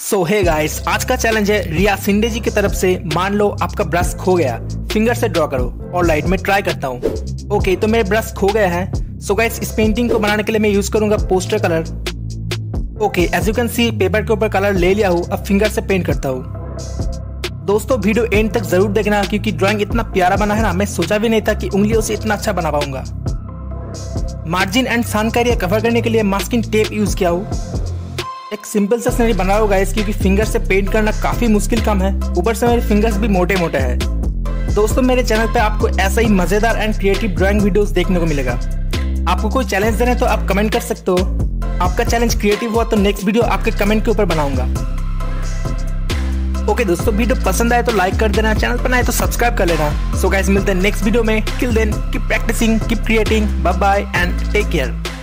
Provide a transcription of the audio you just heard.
सो hey guys, आज का challenge है रिया शिंदे जी की तरफ से। मान लो आपका ब्रश खो गया, फिंगर से ड्रॉ करो। और लाइट में ट्राई करता हूँ। ओके, तो मेरे ब्रश खो गया है। सो गाइस, इस पेंटिंग को बनाने के लिए मैं यूज करूंगा poster colour. Okay, as you can see paper के ऊपर कलर ले लिया हूँ। अब फिंगर से पेंट करता हूँ। दोस्तों वीडियो एंड तक जरूर देखना, क्योंकि ड्राइंग इतना प्यारा बना है ना, मैं सोचा भी नहीं था कि उंगलियों से इतना अच्छा बना पाऊंगा। मार्जिन एंड सन का एरिया कवर करने के लिए मास्किंग टेप यूज किया हूँ। एक सिंपल सा सीनरी बना होगा गाइस, क्योंकि फिंगर से पेंट करना काफी मुश्किल काम है। ऊपर से मेरे फिंगर्स भी मोटे मोटे हैं। दोस्तों मेरे चैनल पे आपको ऐसा ही मजेदार एंड क्रिएटिव ड्राइंग वीडियोस देखने को मिलेगा। आपको कोई चैलेंज देना है तो आप कमेंट कर सकते हो। आपका चैलेंज क्रिएटिव हुआ तो नेक्स्ट वीडियो आपके कमेंट के ऊपर बनाऊंगा। ओके दोस्तों, वीडियो पसंद आए तो लाइक कर देना, चैनल पर नए तो सब्सक्राइब कर लेना। सो गाइस, मिलते हैं नेक्स्ट वीडियो में। Till then keep practicing, keep creating, bye bye and take care.